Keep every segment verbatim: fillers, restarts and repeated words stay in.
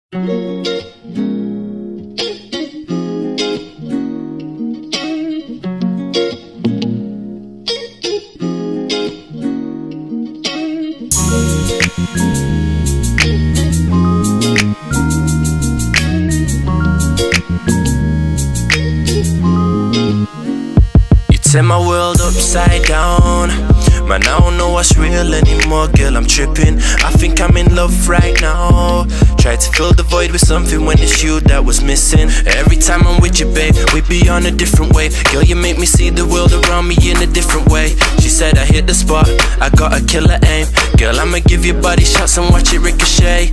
Turn my world upside down. Man, I don't know what's real anymore, girl, I'm tripping. I think I'm in love right now. Try to fill the void with something when it's you that was missing. Every time I'm with you, babe, we be on a different wave. Girl, you make me see the world around me in a different way. She said I hit the spot, I got a killer aim. Girl, I'ma give you body shots and watch it ricochet.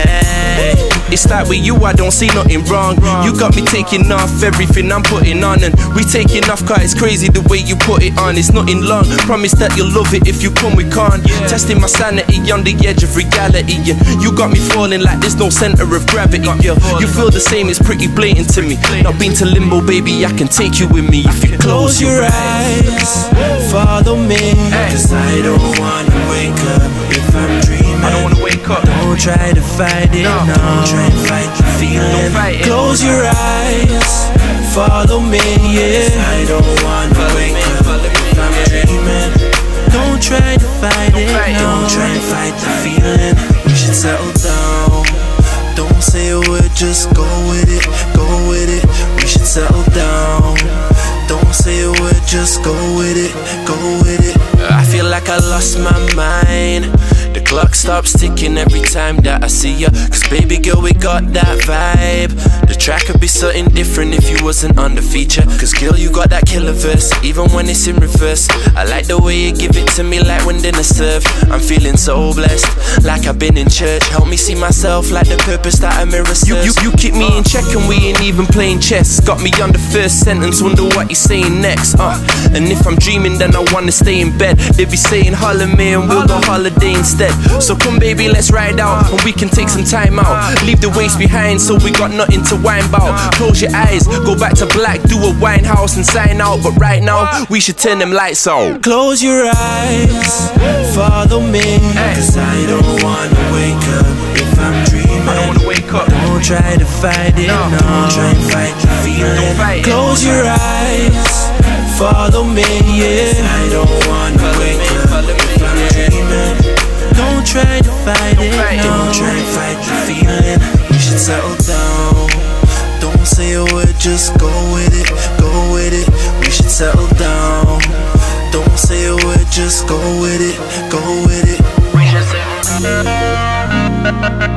Ay. It's like with you, I don't see nothing wrong. You got me taking off everything I'm putting on, and we taking off cause it's crazy the way you put it on. It's nothing long, promise that you'll love it if you come, we can't. Yeah. Testing my sanity on the edge of reality, yeah. You got me falling like there's no center of gravity, yeah. You feel the same, it's pretty blatant to me. Not been to limbo, baby, I can take you with me. If you close your eyes, follow me, cause I don't wanna wake up if I'm dreaming. I don't wanna wake up. Don't try to fight it, no, no. Don't try to fight the feeling. Close your eyes, follow me, yeah. I don't wanna wake up if I'm dreaming. Don't try to fight it, no. Don't try to fight the feeling. We should settle down. Don't say a word, just go with it, go with it. We should settle down. Don't say a word, just go with it, go with it. I feel like I lost my mind. The clock stops ticking every time that I see ya. Cause baby girl, we got that vibe. The track could be something different if you wasn't on the feature. Cause girl, you got that killer verse, even when it's in reverse. I like the way you give it to me like when dinner served. I'm feeling so blessed, like I've been in church. Help me see myself like the purpose that a mirror serves. You, you, you keep me in check and we ain't even playing chess. Got me on the first sentence, wonder what you're saying next. uh. And if I'm dreaming then I wanna stay in bed. They be saying holla me and we'll go holiday instead. So come baby, let's ride out and we can take some time out. Leave the waste behind so we got nothing to whine about. Close your eyes, go back to black, do a wine house and sign out. But right now, we should turn them lights out. Close your eyes, follow me, cause I don't wanna wake up if I'm dreaming. I don't wanna wake up. Don't try to fight it, no. Don't try and fight the feeling. Close your eyes, follow me, yeah. I don't wanna wake up if I'm dreaming. Don't try to fight it, no. Don't try to fight the feeling. We should settle down. Don't say a word, just go with it, go with it. We should settle down. Don't say a word, just go with it, go with it. We should settle down.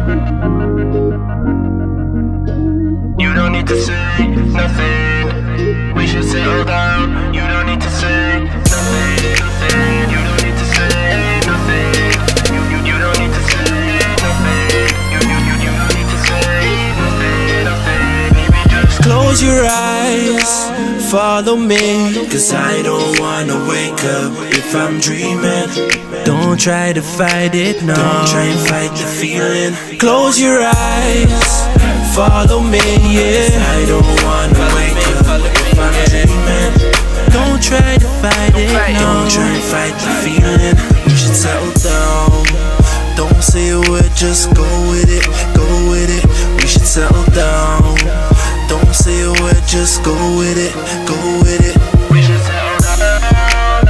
You don't need to say nothing. We should settle down. You don't need to say nothing, nothing. You don't need to say nothing. You, you, you don't need to say nothing. You, you, you, you don't need to say nothing, nothing. Baby, just close your eyes, follow me, cause I don't wanna wake up if I'm dreaming. Don't try to fight it, no. Don't try and fight the feeling. Close your eyes, follow me, yeah. I don't wanna wake up if I'm dreaming. Don't try to fight it, no. Don't try and fight the feeling. We should settle down. Don't say a word, just go with it, go with it. We should settle down. Don't say a word, just go with it, go with it. We should settle down.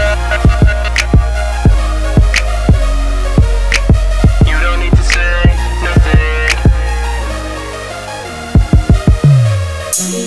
You don't need to say nothing.